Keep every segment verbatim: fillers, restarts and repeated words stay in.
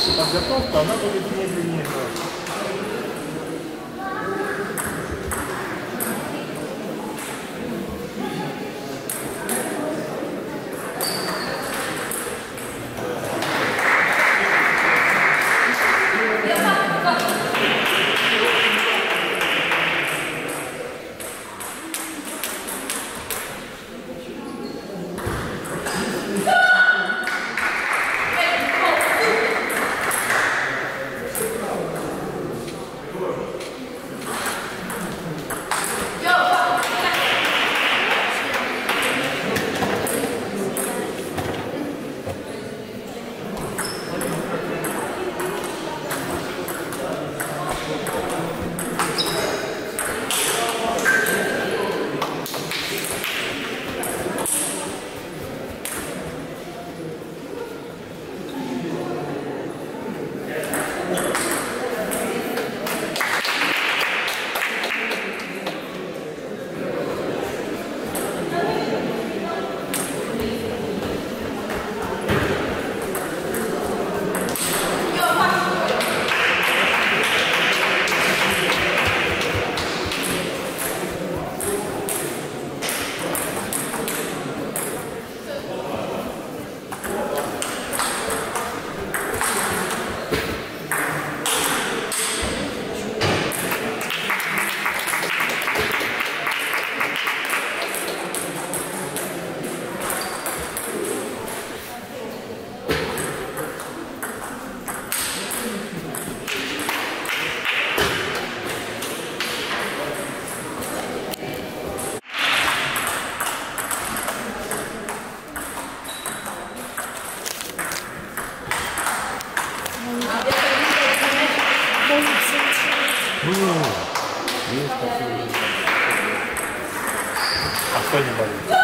подготовка, она будет медленнее. А кто не болит?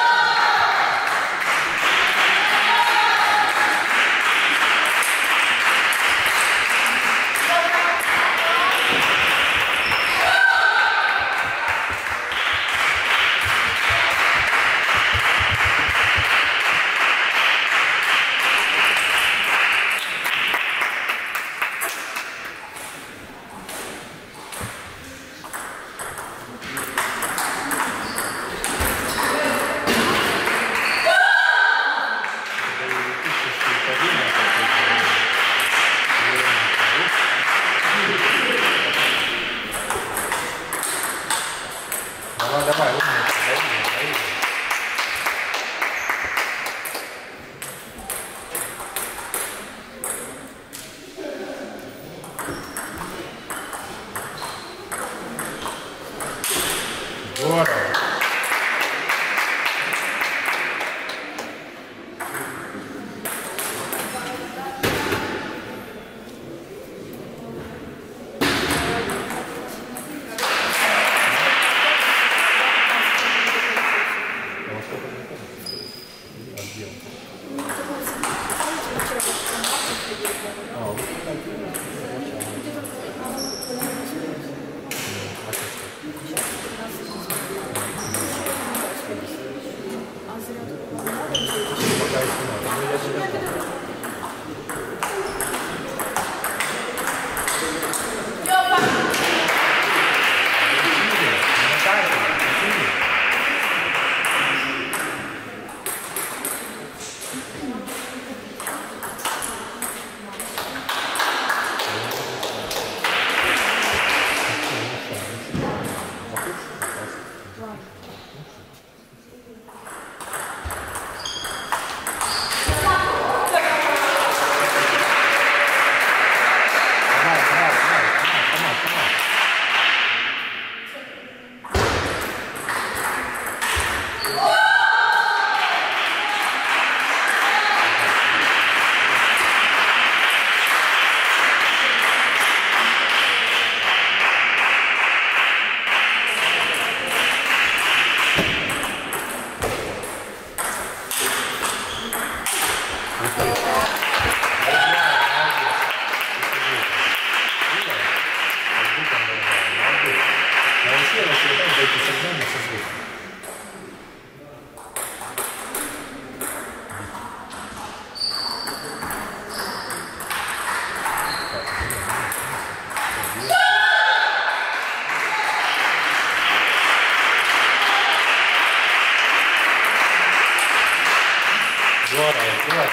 Давай, давай, умница, дай мне, дай мне. Здорово. давай.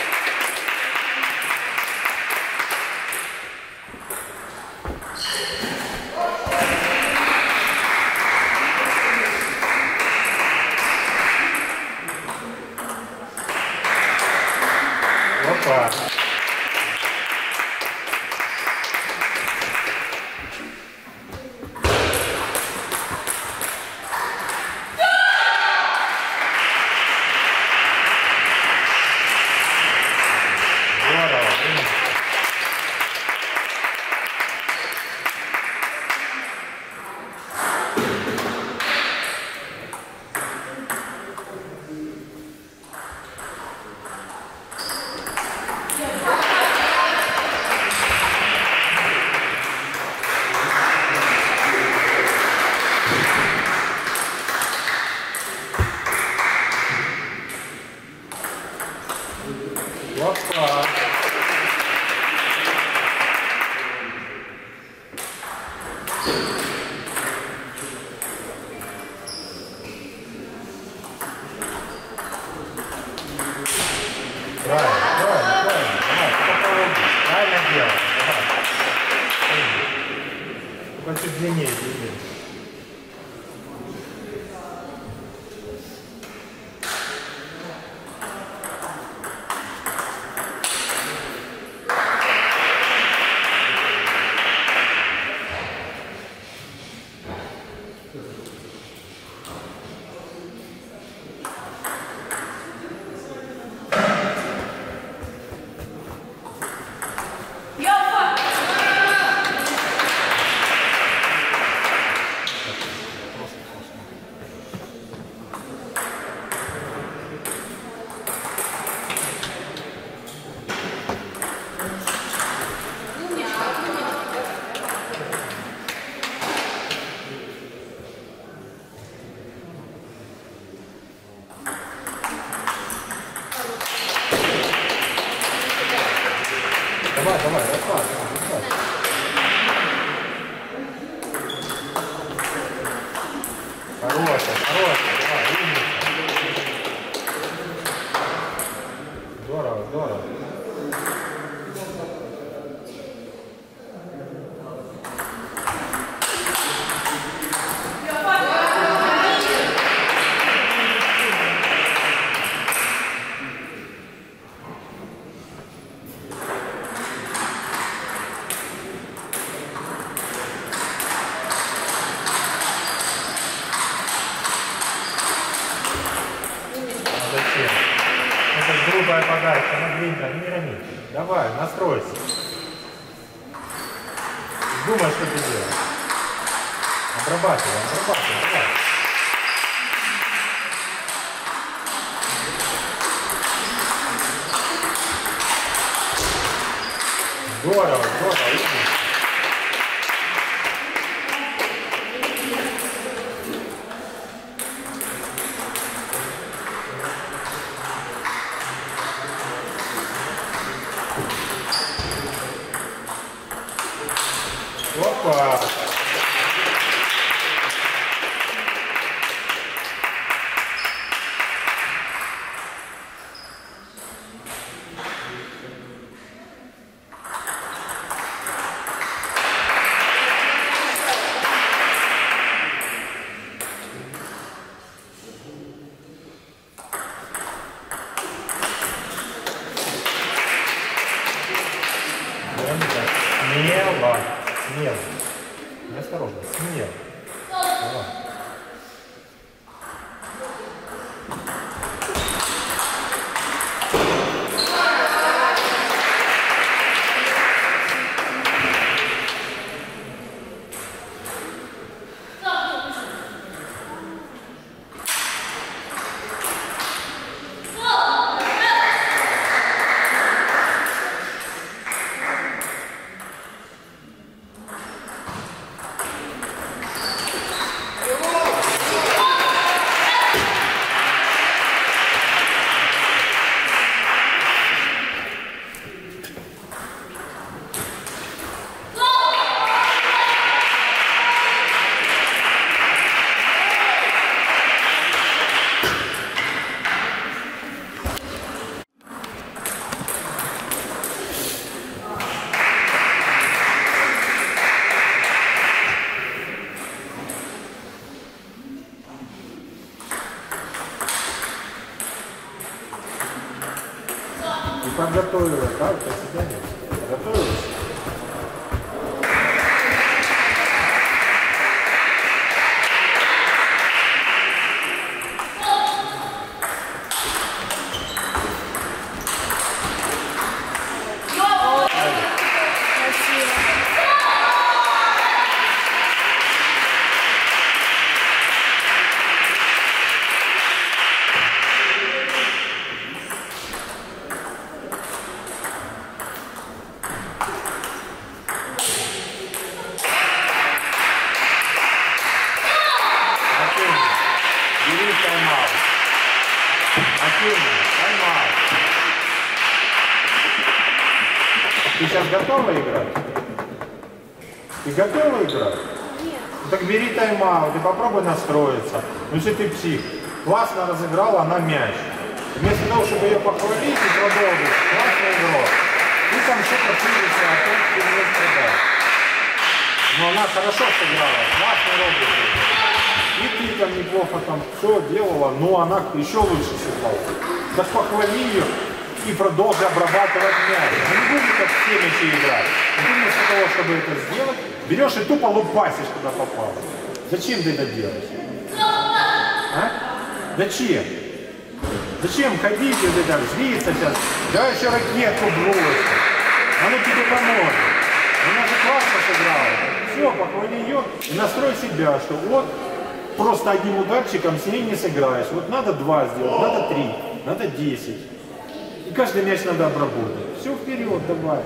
Опа. Опа. Правильно, правильно, правильно. Давай, попробуй. Правильно делай. Давай. Только чуть длиннее, длиннее. Давай, давай, расслабься, расслабься. Хорошая, хорошая, давай, умница. Здорово, здорово. Зачем? Это грубая подача, она длинная, не рони. Давай, настройся. Думай, что ты делаешь. Обрабатывай, обрабатывай, давай. Здорово, здорово, видишь? Опа! подготовилась, да, вот себя нет. Готовилась? Ты сейчас готова играть? Ты готова играть? Нет. Ну, так бери тайм-аут и попробуй настроиться. Ну если ты псих, классно разыграла она мяч. Вместо того, чтобы ее похвалить и продолжить, классная игра. Ты там что-то чудится, а то ты не страдаешь. Но она хорошо сыграла, классный робот. И ты там неплохо там все делала, но она еще лучше сыграла. Так похвали ее и продолжи обрабатывать мяч. Ну не будешь как все мячи играть. Но ты вместо того, чтобы это сделать, берешь и тупо лупасишь, куда попало. Зачем ты это делаешь? А? Зачем? Зачем ходить и вот это, злиться сейчас? Давай еще ракетку брось. Она тебе поможет. Она же классно сыграла. Все, похвали ее и настрой себя, что вот просто одним ударчиком с ней не сыграешь. Вот надо два сделать, надо три, надо десять. И каждый мяч надо обработать. Все вперед, давай.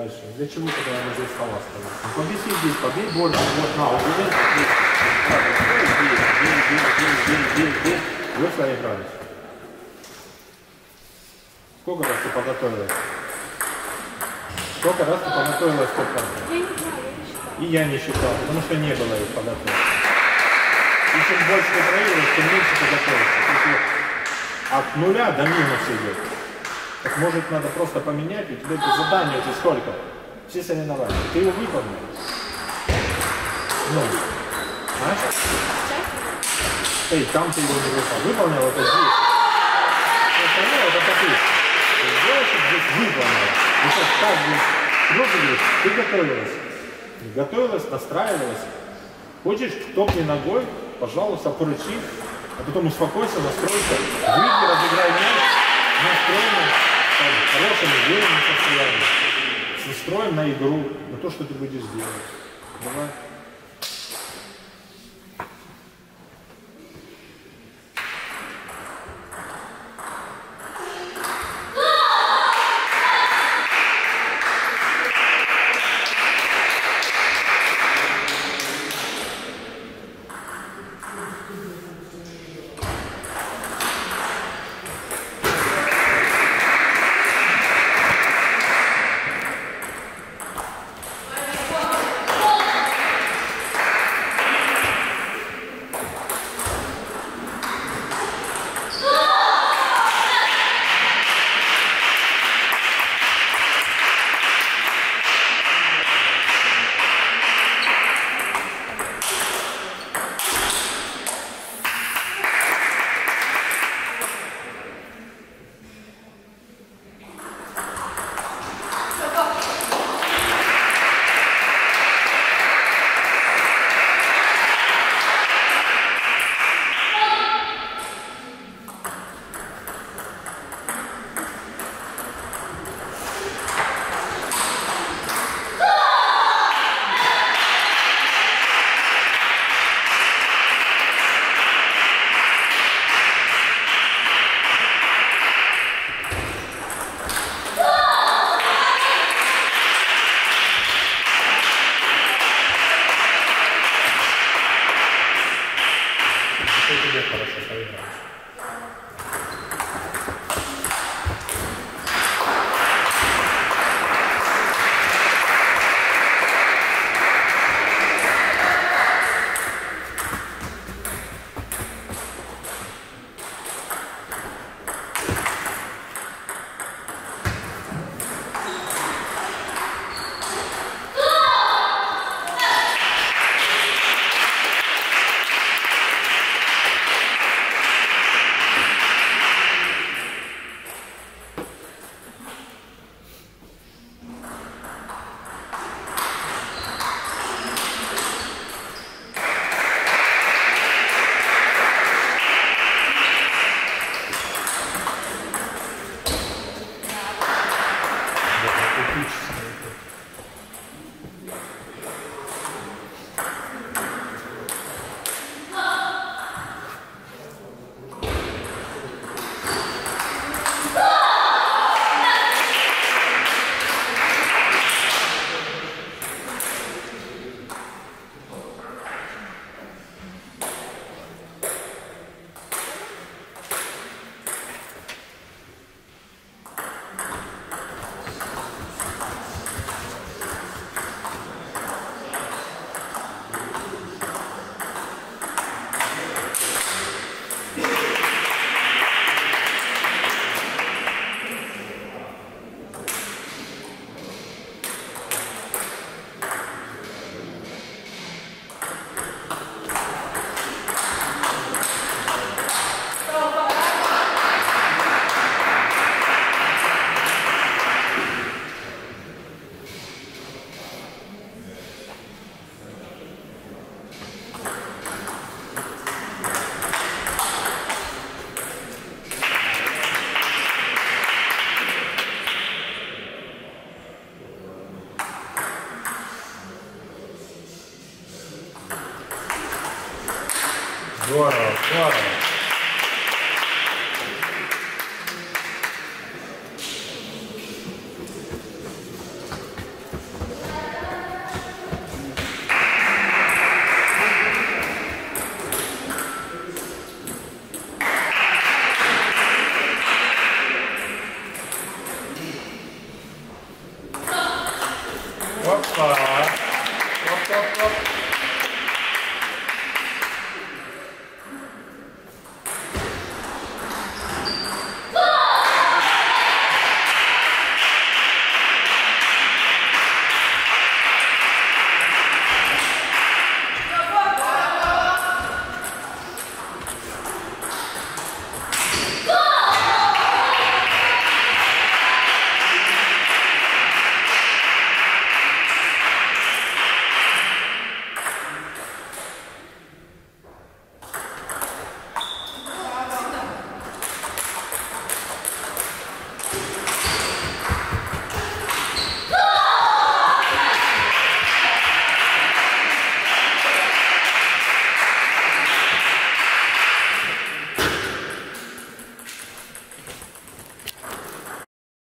дальше. Для чего тогда я здесь стола ставлю? Ну, побеси здесь, побей больше. Вот, на, вот здесь, здесь. Бей, бей, бей, бей, бей, бей, бей. Вы проигрались. Сколько раз ты подготовилась? Сколько раз ты подготовилась к этому? Я не знаю, я не считаю. И я не считал, потому что не было их подготовки. И чем больше ты проигрываешь, тем меньше ты готовишься. Если от нуля до минуса идет. Так может надо просто поменять, и тебе это задание уже сколько? Все соревнования. Ты его выполнил? Ну, знаешь? Эй, там ты его не выполнил. Выполнил это здесь. Все остальное это попытка. Ты сделаешь, здесь выполнил. И сейчас каждый розыгрыш ты готовилась. Готовилась, настраивалась. Хочешь, топни ногой, пожалуйста, порычи, а потом успокойся, настройся, выйди, разыграй мяч, настроенно, в хорошем уверенном состоянии, с настроем на игру, на то, что ты будешь делать. Давай. Тебе хорошо поиграть. Здорово, здорово.